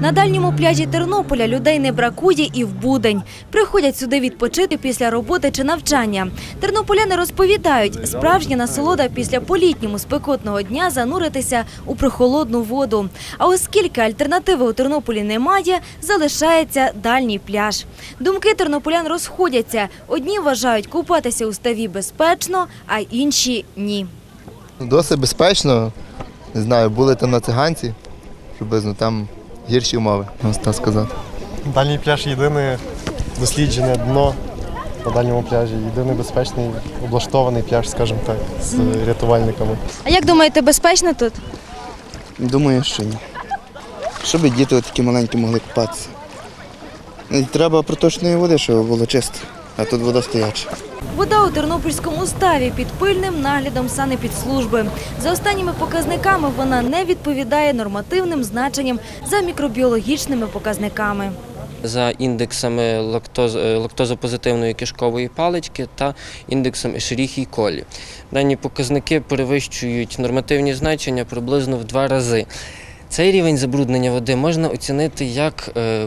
На дальньому пляжі Тернополя людей не бракує і в будень. Приходять сюди відпочити після роботи чи навчання. Тернополяни розповідають, справжня насолода після політнього спекотного дня зануритися у прохолодну воду. А оскільки альтернативи у Тернополі немає, залишається дальній пляж. Думки тернополян розходяться. Одні вважають купатися у ставі безпечно, а інші – ні. Досить безпечно. Не знаю, були там на Циганці, приблизно там гірші умови, можна так сказати. Дальній пляж – єдине досліджене дно на дальньому пляжі, єдиний безпечний, облаштований пляж, скажімо так, з рятувальниками. А як думаєте, безпечно тут? Думаю, що ні. Щоб діти такі маленькі могли купатися. І треба проточної води, щоб було чисто, а тут вода стояча. Вода у Тернопільському ставі під пильним наглядом санепідслужби. За останніми показниками вона не відповідає нормативним значенням за мікробіологічними показниками. За індексами лактозопозитивної кишкової палички та індексом Ешеріхії колі. Дані показники перевищують нормативні значення приблизно в 2 рази. Цей рівень забруднення води можна оцінити як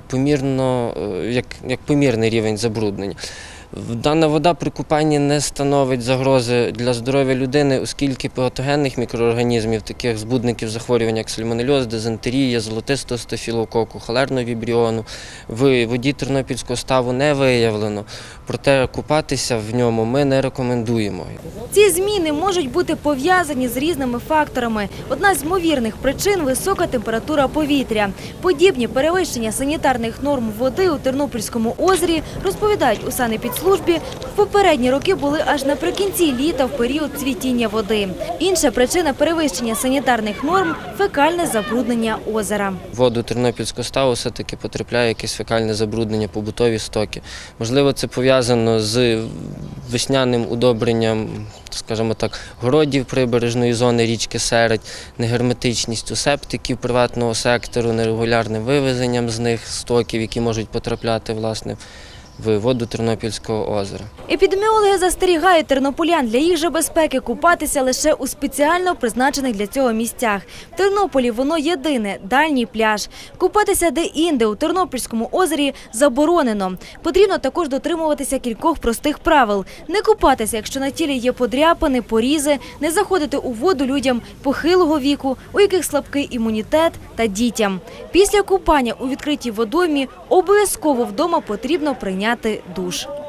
помірний рівень забруднення. Дана вода при купанні не становить загрози для здоров'я людини, оскільки патогенних мікроорганізмів, таких збудників захворювань, як сальмонельоз, дизентерія, золотистого стафілококу, холерного вібріону, в воді Тернопільського ставу не виявлено. Проте купатися в ньому ми не рекомендуємо. Ці зміни можуть бути пов'язані з різними факторами. Одна з ймовірних причин – висока температура повітря. Подібні перевищення санітарних норм води у Тернопільському озері, розповідають у санепідслужбі, в попередні роки були аж наприкінці літа в період цвітіння води. Інша причина перевищення санітарних норм – фекальне забруднення озера. В воду Тернопільського ставу все-таки потрапляє якесь фекальне забруднення, побутові стоки. Можливо, це пов'язано з весняним удобренням, скажімо так, городів прибережної зони річки Середь, негерметичністю септиків приватного сектору, нерегулярним вивезенням з них стоків, які можуть потрапляти, власне, в воду Тернопільського озера. Епідеміологи застерігають тернополян для їх же безпеки купатися лише у спеціально призначених для цього місцях. В Тернополі воно єдине – дальній пляж. Купатися де-інде у Тернопільському озері заборонено. Потрібно також дотримуватися кількох простих правил. Не купатися, якщо на тілі є подряпини, порізи, не заходити у воду людям похилого віку, у яких слабкий імунітет та дітям. Після купання у відкритій водоймі обов'язково вдома потрібно прийняти душ.